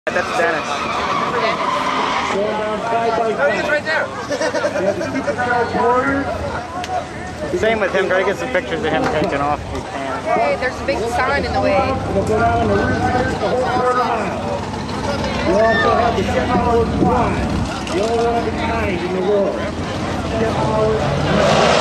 That's Dennis. He's right there. Same with him. Try to get some pictures of him taking off if you can. Hey, there's a big sign in the way. You also have the 10 hours quad, the only one of its kind in the world. 10 hours.